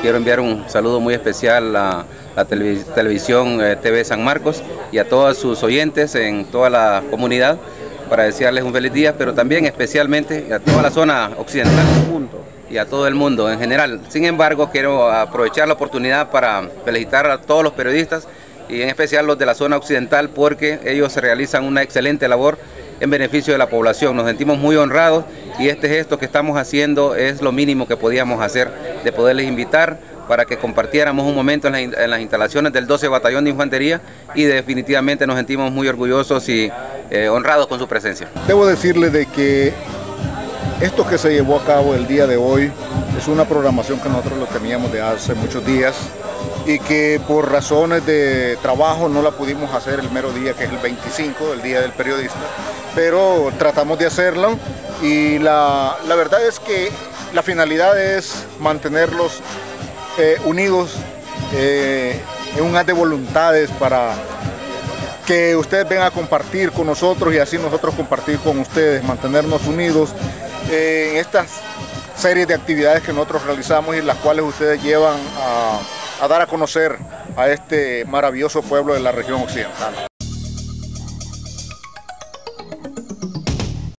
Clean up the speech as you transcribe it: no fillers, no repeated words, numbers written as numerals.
quiero enviar un saludo muy especial a la televisión TV San Marcos y a todos sus oyentes en toda la comunidad para desearles un feliz día, pero también especialmente a toda la zona occidental y a todo el mundo en general. Sin embargo, quiero aprovechar la oportunidad para felicitar a todos los periodistas y en especial los de la zona occidental, porque ellos realizan una excelente labor en beneficio de la población. Nos sentimos muy honrados y este gesto que estamos haciendo es lo mínimo que podíamos hacer, de poderles invitar para que compartiéramos un momento en las instalaciones del 12 Batallón de Infantería, y definitivamente nos sentimos muy orgullosos y honrados con su presencia. Debo decirle de que esto que se llevó a cabo el día de hoy es una programación que nosotros lo teníamos de hace muchos días y que por razones de trabajo no la pudimos hacer el mero día, que es el 25, el Día del Periodista, pero tratamos de hacerlo y la verdad es que la finalidad es mantenerlos unidos en un haz de voluntades para que ustedes vengan a compartir con nosotros y así nosotros compartir con ustedes, mantenernos unidos en estas series de actividades que nosotros realizamos y las cuales ustedes llevan a dar a conocer a este maravilloso pueblo de la región occidental.